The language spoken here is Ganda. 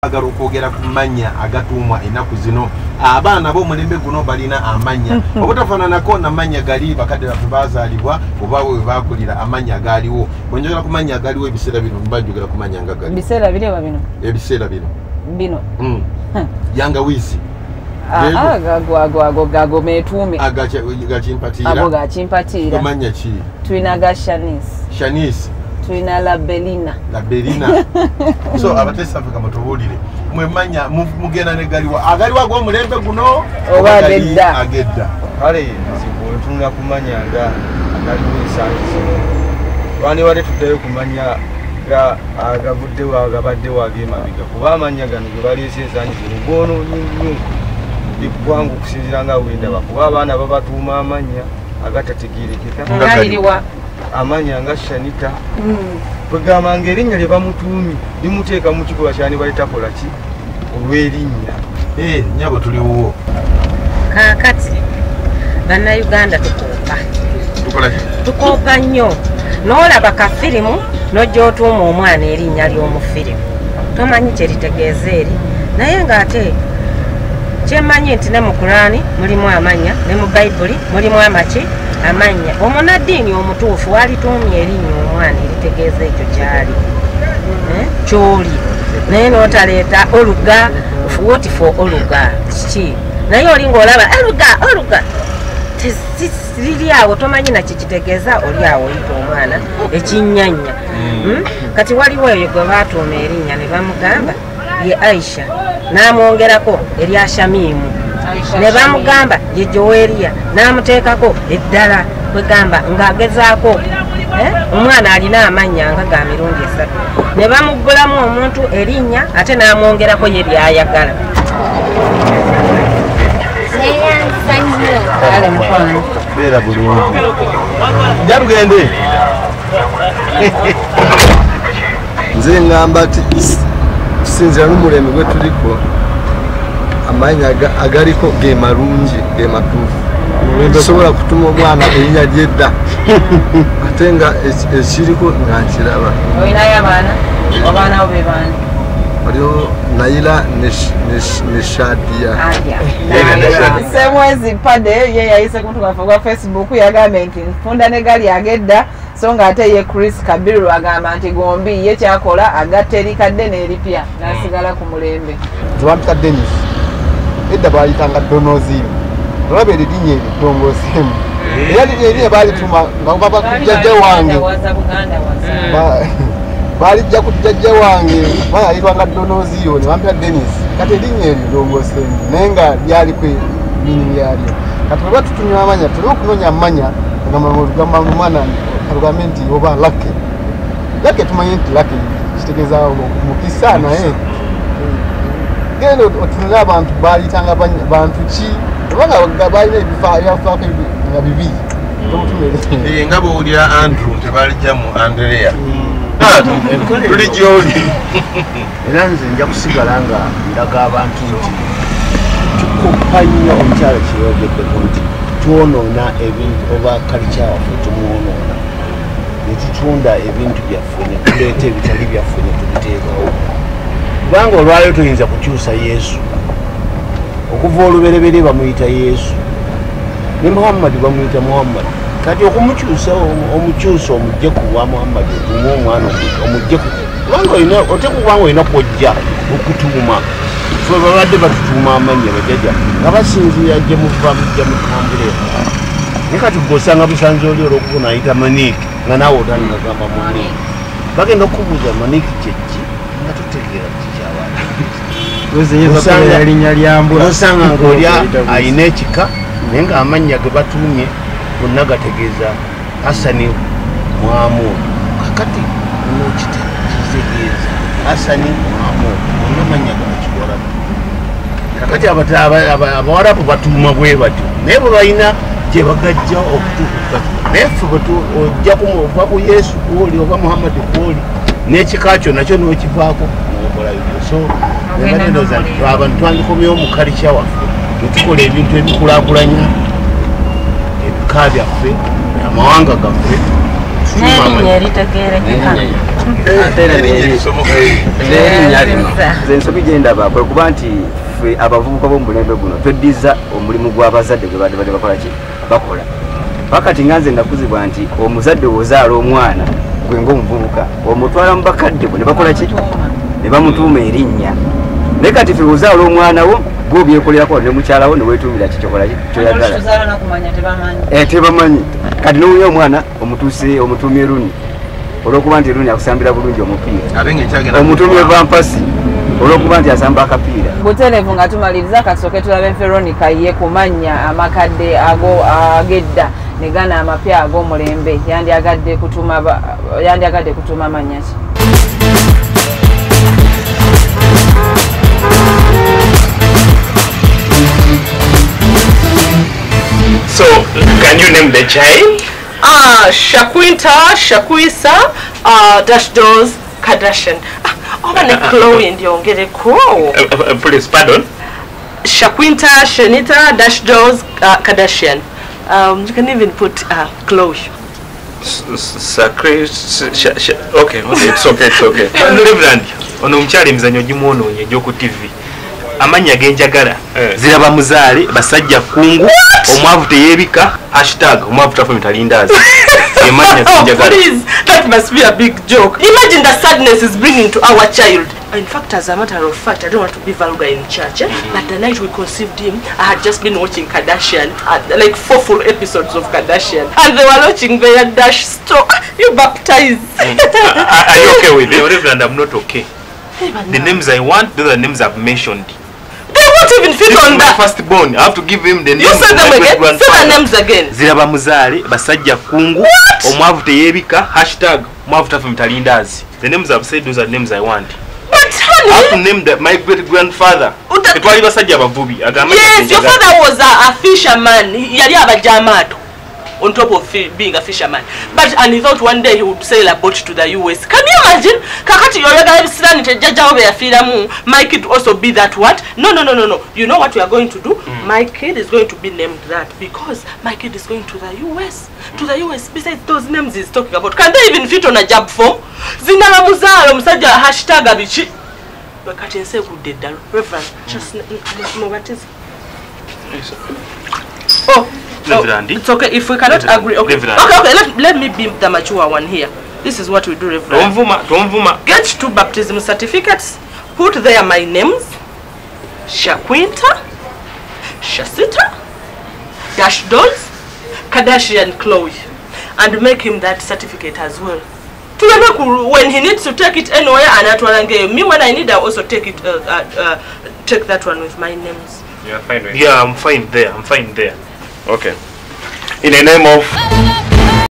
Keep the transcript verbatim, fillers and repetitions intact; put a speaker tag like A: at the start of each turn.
A: agalo kwogera ku mannya agatumwa enaku zino abaana bo mulembe guno balina amanya obutafaananako na mannya gali bakadde baffe baazaalibwa oba bwe bakulira amanya agaliwo bwenjogera ku mannya agaliwo ebiseera bino mbanjogera ku manya nga gali
B: biseera bireba bino
A: ebiseera bino
B: bino
A: mm. yanga wizi
B: ah gago ago ago gago metume
A: agache gachimpatira
B: abo gachimpatira
A: kumanya chi
B: tuina ga Shanice
A: Shanice
B: tuina la Belina
A: la Belina so abatesa Afrika mutubulire mwe manya mugena ne galiwa agaliwa go mulembe guno
B: oba agedda
A: agedda
C: kale sibo tunga kumanya nga agaliwa sanzi wani wale tudayo kumanya ga agavudde wa gabadde wa gema biga kuba amanya gano gebali esensanyi ngono nyu ikwangu kusinzira nga winda bakuba abana babatuma amanya agatategerekeka
B: ngaliwa
C: amanya nga Shanita
B: mm.
C: Pagama ngerinnya lye bamutumi limuteeka mu kikola kyani balitakola ki olw'erinnya
A: eh nyabo tuliwo
D: kakati bana Uganda tukopa
A: tukola ki
D: tukopa nnyo n'olaba ka firimu n'ogy'otuuma omwana erinnya ly'omu firimu tomanyi kye litegeeza eri naye ng'ate kyemanyi nti ne mu Kurani mulimu amanya ne mu Bayibuli mulimu amaki amanya omunaddiini omutuufu walitumye erinnya omwana eritegeeza ekyo kyali eh kyoli naye n'otaleeta oluga what for oluga kiki naye oli ng'olaba oluga oluga liri awo tomanyi nakyo kitegeeza oli awo oyita omwana ekinnyanya hmm? Kati waliwo eyo gwe baatuuma erinnya ne bamugamba ye Aisha n'amwongerako erya Shamimu ne bamugamba ye Joweria n'amuteekako eddala kwegamba ng'agezaako eh? Omwana alina amanya nga ga mirundi esatu ne bamuggulamu omuntu erinnya ate n'amwongerako ye lyayagala ale mukwano
A: beera bulungi jabugende
E: nze ngamba ti kusinzira n'omulembe gwe tuliko amanya agaliko ge marungi ge matuufu tusobola kutuma omwana erinnya ly'edda ate nga ekiriko nga nkiraba
B: olinayo abaana abaana bo be baana
E: waliwo Naila ne Shadia
B: semwezi pade ye yayise ku mutukafu gwa Facebook yagambye nti nfunda ne gali agedda so nga ate ye Chris Kabiru agamba nti gombi ye kyakola agatta erikadde n'eripya nasigala ku mulembe
E: Twampa Dennis edda bayitanga Donozim olabe erinnya eritongosemu era liri balituma nga baba kujjajja wange balijja kujjajja wange bayayirwanga Donoziyo ne bampya Dennis kati erinnya eritongosemu naye nga lyaliko mini lyalyo kati bwe batutumya amanya tulina okunoonya amanya ngamba omwana kalugambe nti oba lake lake tumanyi nti lake kitegeeza mukisa naye genda otunula abantu baalitanga bantu ki obanga balina ebyafaako nga bibiri
A: nga bwowulira Andrew tebalijja mu Andrea tuli gyoli
F: era nze nja kusigala nga ndaga abantu nti tukopa nnyo omukyala kyeyogeddeko nti twonoona ebintu oba kalica waffe tumwonoona ne tutunda ebintu byaffe ne tuleeta ebitali byaffe ne tubiteekawo kubanga olwaliro tuyinza kukyusa Yesu okuva olubereberye bamuyita Yesu ne Muhammad bamuyita Muhammad kati okumukyusa omukyusa omujje ku wa Muhammad otuuma omwana omujje ku kubanga olina otekubanga olina kwojja okutuuma ffe babadde batutuuma amanya bajjajja nga basinziira gye muva mujja mutambule naye kati gosanga busanze oli olwokubona ayita Maniki nga naawe otanagamba Maniki bagenda okubuuza Maniki kyeki nga tutegeera kikyawala osanga ng'oli ayina ekika naye nga amanya ge batuumye gonna gategeeza Hasani Mwamu kakati nokitegeeza Hasani Mwamu gonna amanya gakiwalabu kakati Abawarabu batuuma bwe batyo naye bwe balina gye bagajja okutuuka naye ffe ojja kuva ku Yesu kwoli oba Muhammad kwoli n'ekika kyo nakyo n'okivaako n'okola bibyo so nebanedoza nti abantu twandikomyewo mu kalica waffe netukola ebintu ebikulaakulanya ebika byaffe amawanga gaffe
D: n'erinnya eritegeerekeka
G: nze ensobi gyendaba kwe kuba nti ffe abavubuka b'omulembe guno tweddiza omulimu gw'abazadde gwe badde badde bakola ki bakola pakati nga nze nakuzibwa nti omuzadde wozaala omwana gwe ng'omuvubuka omutwala mu bakadde bwe ne bakola ki ne bamutuuma erinnya naye kati ffe wozaala omwana wo gw'obyekolerako ne mukyalawo ne weetuumira kikyokola kyoyagala tebamanyi kati n'owunya omwana omutuuse omutuumye Runi olwokuba nti Runi akusambira bulungi omupiira omutuumye Vampasi olwokuba nti asamba akapiira
B: butereevu nga tumaliriza kasooke tulabe Veronica ye kumanya amakadde ago agedda ne gana amapya ag'omulembe yandyagadde kutuma yandyagadde kutuma manya ki.
H: So, can you name the child?
I: Ah, uh, Shakwinta, Shakwisa, uh, Dash Doors, Kardashian. Oh, and Chloe and Yongere Ko.
H: Please, pardon?
I: Shakwinta, Shanita, Dash Doors, uh, Kardashian. Um, you can even put uh, Chloe.
H: Sacre, okay, okay, it's okay, it's okay. Reverend, ono mchali mzanyo jimono nye joku T V. Amanya genjagala ziraba muzaale basajja kungu omwavu teyebika hashtag omwavu tafu mitalindazi emanya genjagala.
I: Please, that must be a big joke. Imagine the sadness is bringing to our child. In fact, as a matter of fact, I don't want to be vulgar in church, eh? But the night we conceived him, I had just been watching Kardashian, uh, like four full episodes of Kardashian, and they were watching their Dash store. You baptized.
H: Mm. are, are you okay with it? Reverend, I'm not okay. The names I want, those are the names I've mentioned.
I: They won't even fit
H: this
I: on that.
H: Firstborn, I have to give him the name.
I: You said them again. Say the names again.
H: Ziraba muzaale basajja kungu omwavu teyebika hashtag omwavu tafu mitalindazi. The names I've said, those are the names I want.
I: But honey,
H: I have to name the, my great grandfather.
I: Yes, your father was a, a fisherman. Yali abajamato on top of being a fisherman. But and he thought one day he would sail a boat to the U S. Can you imagine? Kakati yoyaga ebisirani tejaja obe yafiramu. My kid also be that what? No, no, no, no, no. You know what we are going to do? Mm. My kid is going to be named that because my kid is going to the U S. Mm. To the U S. Besides those names he's talking about. Can they even fit on a job form? Zinala muzalo musajja hashtag abichi. But kati nse kudde ddala. Reverend, just mubatize. Oh. Oh, it's okay if we cannot Reverend. agree. Okay, Reverend. okay, okay. Let, let me be the mature one here. This is what we do, Reverend.
H: Don't don't
I: Get two baptism certificates. Put there my names: Shakwinta, Shasita, Dash Dolls, Kardashian Chloe, and make him that certificate as well. When he needs to take it anywhere, and at one me when I need, I also take it. Uh, uh, uh, take that one with my names.
H: You're fine. Right? Yeah, I'm fine there. I'm fine there. Okay. In the name of